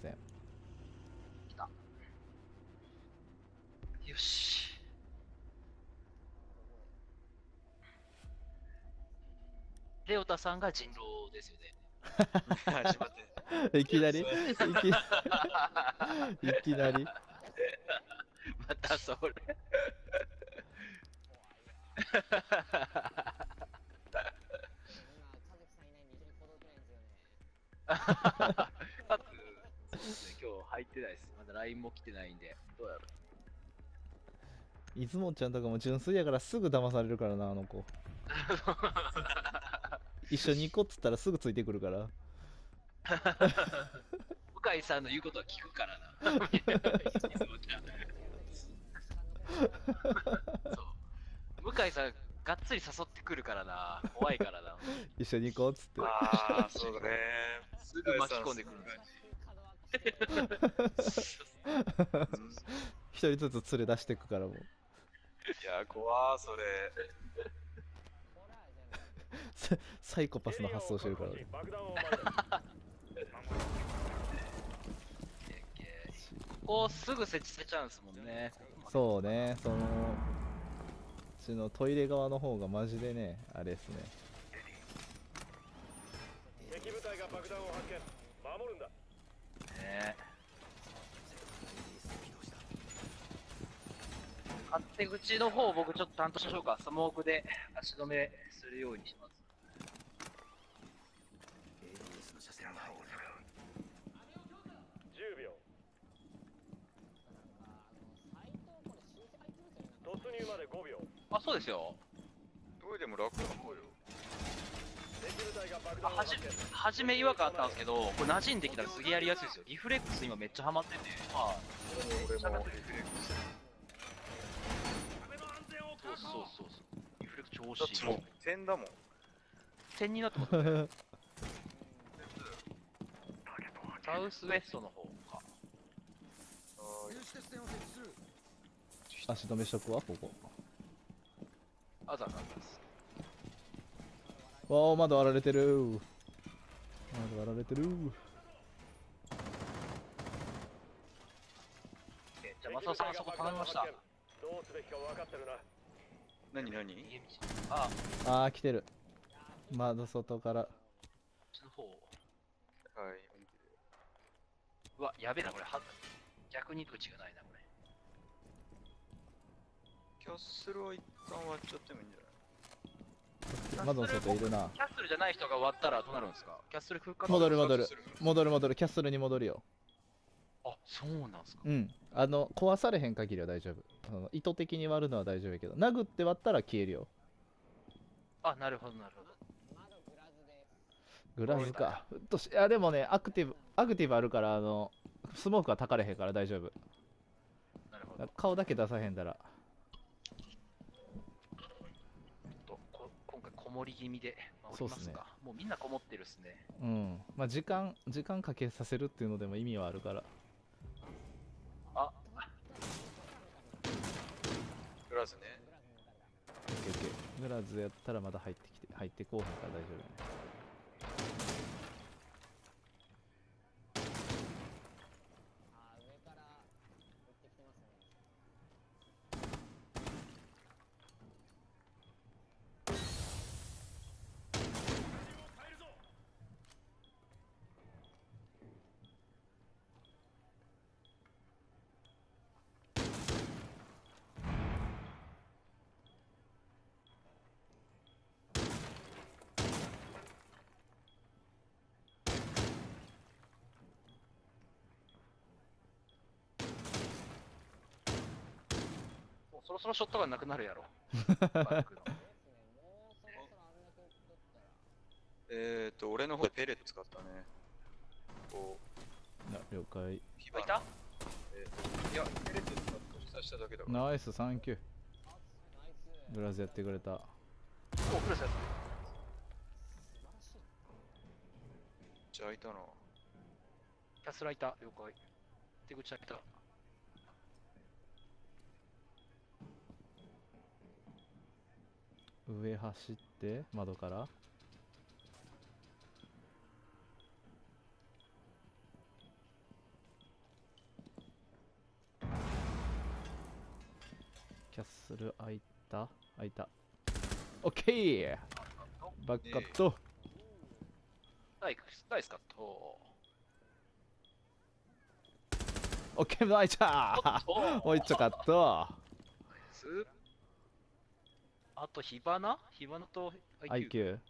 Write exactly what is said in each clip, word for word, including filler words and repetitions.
せん。 来た。よし。レオタさんが人狼ですよね。 始まって。 いきなりいきいきなりまたそれ。カツ、そうですね、今日入ってないです。まだ ライン も来てないんで、どうやろう。 出雲ちゃんとかも純粋やからすぐ騙されるからな、あの子。一緒に行こうっつったらすぐついてくるから。 向井さんの言うことは聞くからな。出雲ちゃん。そう向井さん、がっつり誘ってくるからな。怖いからな。 一緒に行こうっつって。 ああ、そうだね。 すぐ巻き込んでくるん一人ずつ連れ出してくからもう。 いや、怖ー、それ。 ササイコパスの発想してるからね。 ここすぐ設置されちゃうんですもんね。 そうね、そのうちのトイレ側の方がマジでね、あれですね。 敵部隊が爆弾を発見。守るんだ。 ね勝手口の方僕ちょっと担当しましょうか。スモークで足止めするようにします。 じゅうびょう。突入までごびょう。 あ、そうですよ。 どうでも楽な方よ。 敵部隊が爆あはじ弾を発見。 初め違和感あったんですけど、これ馴染んできたらすげえやりやすいですよ。リフレックス今めっちゃハマってて、まあ、 俺もリフレックス。 そうそうそうそう。リフレックス調子いい。 だってもう点だもん。 点になってますね。サウスウェストの方か。 あ足止めしとくわ、ここ。 あざなんです。 わあ、窓割られてる。窓割られてる。 えじゃあ、マサオさん、そこ頼みました。 どうすべきか分かってるな。 何何家道。あ、 ああ、来てる。窓外から。 こっちの方。 はい。 うわ、やべえな、これ。は逆に口がないな、これ。 キャッスルは一旦割っちゃってもいいんじゃない窓の外いるな。 キャッスルじゃない人が終わったらどうなるんですか？キャッスル復活戻る戻る。戻る戻る。キャッスルに戻るよ。 あ、そうなんすか。 うん。あの、壊されへん限りは大丈夫。その意図的に割るのは大丈夫やけど、殴って割ったら消えるよ。 あ、なるほど、なるほど。 グラズか。ふっとし、いや、でもね、アクティブ、アクティブあるから、あの、スモークはたかれへんから大丈夫。 なるほど。 顔だけ出さへんだら。 とこ今回、こもり気味で守りそうっすねますか。もうみんなこもってるっすね。 うん。まあ、時間、時間かけさせるっていうのでも意味はあるから。 あ、 グラスね。 オッケーオッケー。グラズやったらまだ入ってきて、入ってこうへんから大丈夫ね。 もうそろそろショットがなくなるやろ。 えーと、俺の方でペレット使ったね。こな了解。 う、火あいたえーいや、ペレット使って刺しただけだから。 ナイス、サンキュー。グラズやってくれた。 お、クロスやった。 じゃあ開いたな。 キャスラいた、了解。出口開いた。 上走って窓からそれ開いた開いた。オッケー。バックカット。 ナイス、ナイスカット。 オッケー、ナイスャー。もう一丁カット。 スあと火花火花と アイアイキュー。 キュ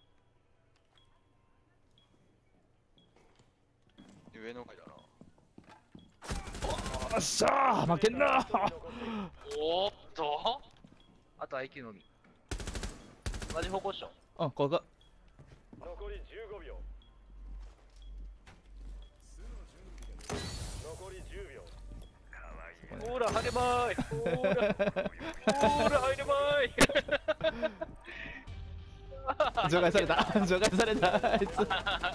ー。 上の階だな。 よっしゃー、負けんなー。 おーっとあと アイキュー のみ。同じ方向っしょ。 うん、ここ。 残りじゅうごびょう。残りじゅうびょう。 ほら、入れまーい。ほーら、ほーら、入れまーい。 除外された。除外された。あいつ。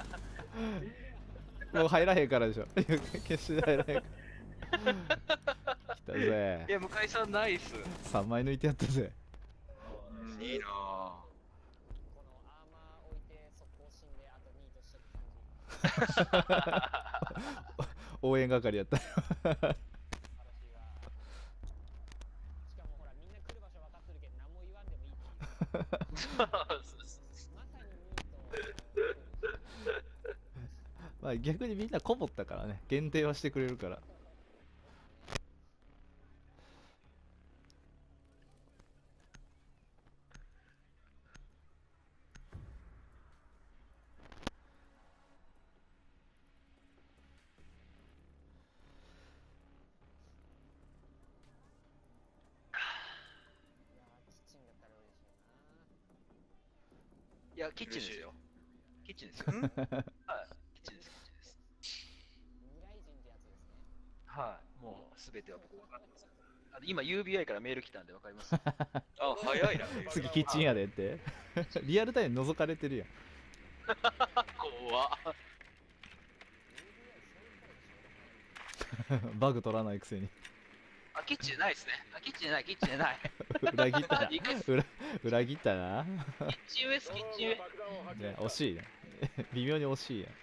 もう入らへんからでしょ。決して入らへんから。来たぜい。や、向井さんナイス。 さんまい抜いてやったぜ。 うん、いいなぁ。 このアーマー置いて速攻死んであとにいとしてる感じ。 応援係やった。 嵐が。しかもほらみんな来る場所分かってるけど何も言わんでもいいっていう。まさににいと。 まあ逆にみんなこもったからね。限定はしてくれるから。 いやーキッチンだったら嬉しいな。 いや、キッチンですよ。キッチンですよ。はい。キッチンです、キッチンです。 未来人ってやつですね。 はい。もう、すべては僕分かってます。あの今、ユービーアイ からメール来たんで分かります。 あ、早いな。 次キッチンやでってリアルタイム覗かれてるやん。 怖っ。 バグ取らないくせに。 あ、キッチンじゃないですね。あ、キッチンじゃない、キッチンじゃない。 裏切ったな行くっす裏裏切ったな。 キッチン上です、キッチン上。 爆弾を発見ね、 した惜しいね。微妙に惜しいや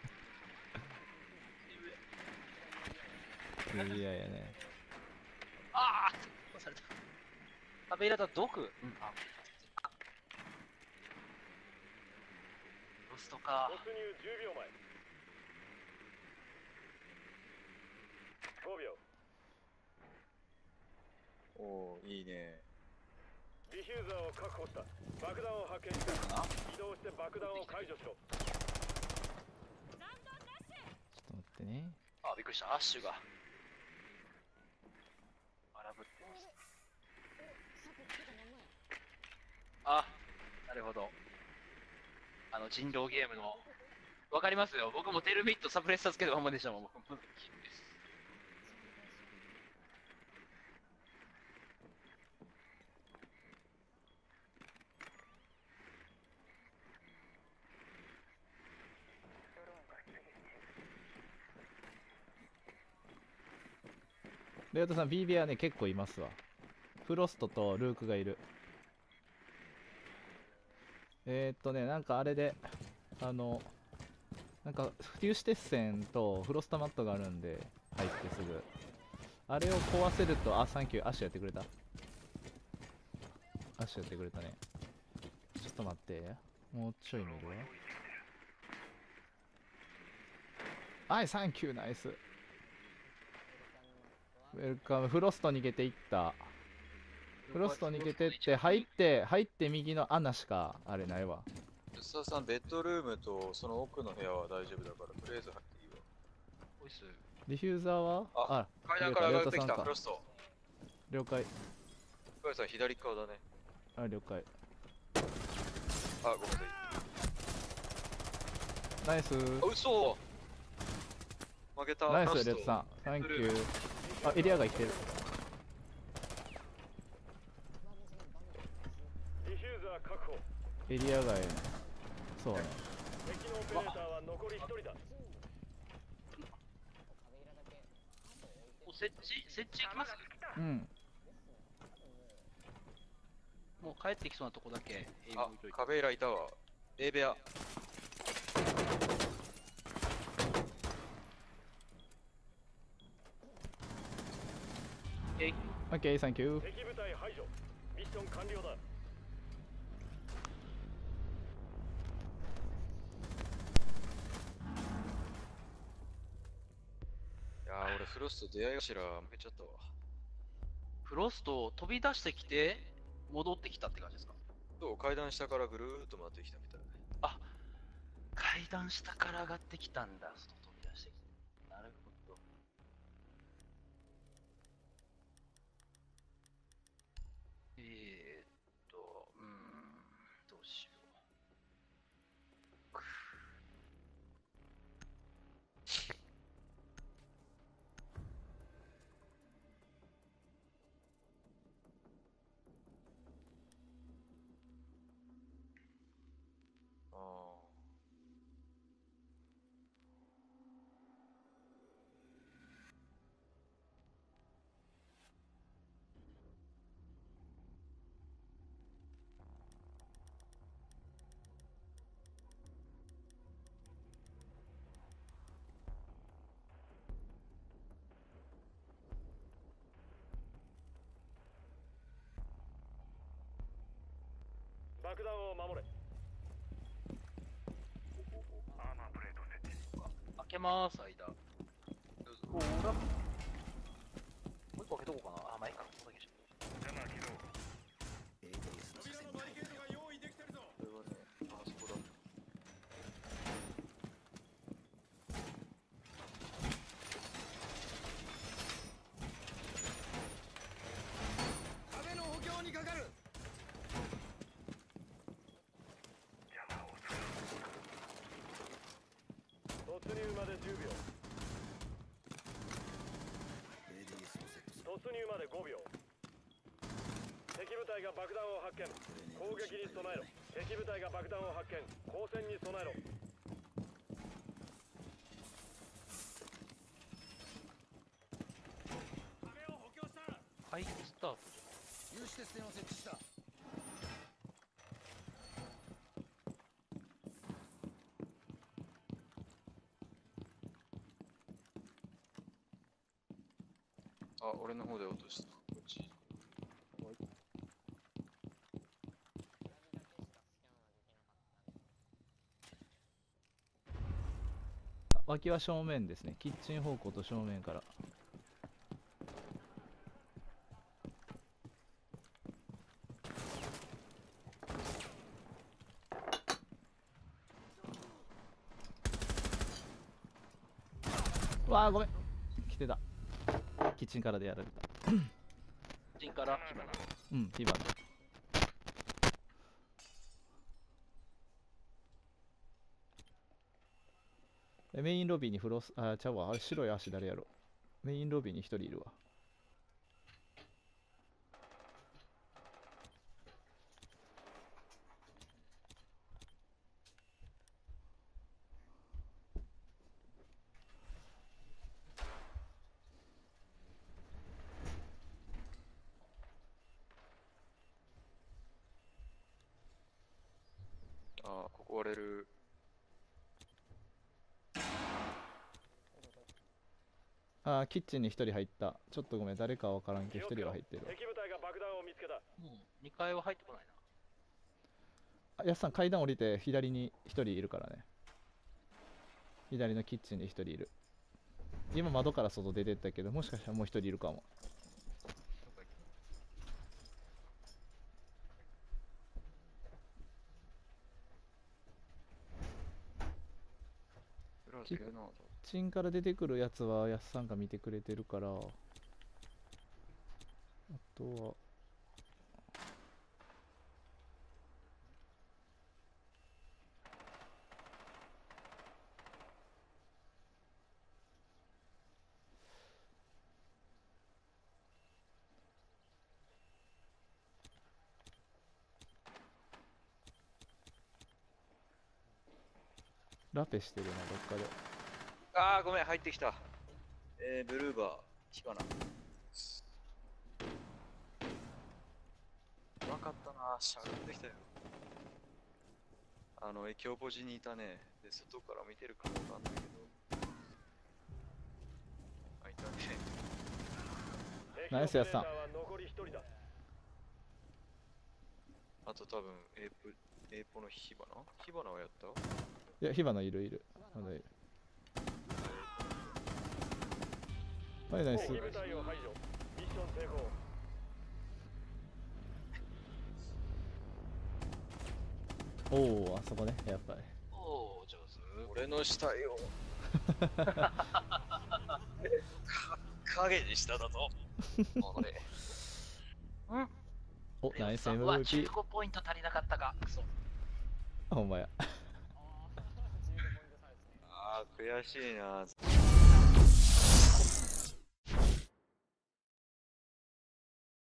ん。いやいやね。 ああ殺された。食べ入れた毒。うん、あ、ロストか。 突入じゅうびょうまえ。ごびょう。 おー、いいね。 ディフューザーを確保した。爆弾を発見した。移動して爆弾を解除しろ。 ちょっと待ってね。 あ、びっくりした。アッシュが。荒ぶってます。あ、なるほど。あの人狼ゲームの。わかりますよ。僕もテルミットサプレッサーつけたままでしたもん。僕もレオタさん、ビービー はね、結構いますわ。フロストとルークがいる。えー、っとね、なんかあれで、あの、なんか、フテューシ鉄線とフロストマットがあるんで、入ってすぐ。あれを壊せると、あ、サンキュー、アッシュやってくれた。アッシュやってくれたね。ちょっと待って。もうちょい見るわ。はい、サンキュー、ナイス。ウェルカム。フロスト逃げていった。フロスト逃げてって入って入って右の穴しかあれないわ。 吉田さん、ベッドルームとその奥の部屋は大丈夫だから、とりあえず入っていいわ。 おいっす。 ディフューザーはあ階段から上がってきた、 レオタさんかフロスト。 了解。 深井さん、左側だね。 あ、了解。 あ、ごめんなさい。 ナイスあ、嘘負けた。 ナイス、 ラストレッツさん。サンキュー。あ、エリアが生きてる。 ディフューザー確保。 エリア外ね。そうね。 敵のオペレーターは残りひとりだ。 お設置設置いきます。 うん。 もう帰ってきそうなとこだけ。 あ、壁裏いたわ。A 部屋。 えい。 オッケー、サンキュー。 敵部隊排除。ミッションション完了だ。 いやー、俺フロスト出会い頭負けちゃったわ。 フロスト飛び出してきて、戻ってきたって感じですか？ そう階段下からぐるーっと回ってきたみたい。 あ、階段下から上がってきたんだ。外飛び出してきて。なるほど。えーっと、うーん、どうしよう。くああ。 爆弾を守れ。 開けます、間。ほら。もう一個開けとこうかな。あ、まあいいか。ここだけじゃ。 これはね、あそこだ。 壁の補強にかかる。 突入までじゅうびょう。突入までごびょう。敵部隊が爆弾を発見。攻撃に備えろ。敵部隊が爆弾を発見。交戦に備えろ。 壁を補強した。 はい、スタート。 有刺鉄線を設置した。 あ、俺の方で落とした。こっち。 脇は正面ですね。キッチン方向と正面から。わあ、ごめん。来てた。キッチンからでやられた。 キッチンから火花。 うん、火花。えメインロビーにフロス、あ、ちゃうわ。あれ白い足誰やろ。メインロビーに一人いるわ。 ああ、ここ割れる。 あー、キッチンに一人入った。ちょっとごめん、誰かは分からんけど、一人は入ってるわ。 敵部隊が爆弾を見つけた。 もうにかいは入ってこないな。 あ、やっさん、階段降りて左に一人いるからね。左のキッチンに一人いる。今窓から外出てったけど、もしかしたらもう一人いるかも。 裏付けな。 キッチンから出てくるやつはやっさんが見てくれてるから、あとはラペしてるな、どっかで。 ああ、ごめん、入ってきた。えー、ブルーバー、火花。うまかったな、しゃがんできたよ。あの、駅オポジにいたね。で、外から見てるかもわかんないけど。あ、いたね。 ナイスやっさん。 敵オペレーターは残り一人だ。 あと多分、エープ、エーポの火花火花はやったいや火花いるいるまだいる。はいナイス。 敵部隊を排除。ミッション成功。 おおあそこねやっぱり。 おお、上手。 俺の死体をか影にしただぞこれうんおナイスうわ、 エムブイピー。 じゅうごポイント足りなかったか。クソ。 ほんまや。 ああ、じゅうごポイント差ですね。 あー悔しいな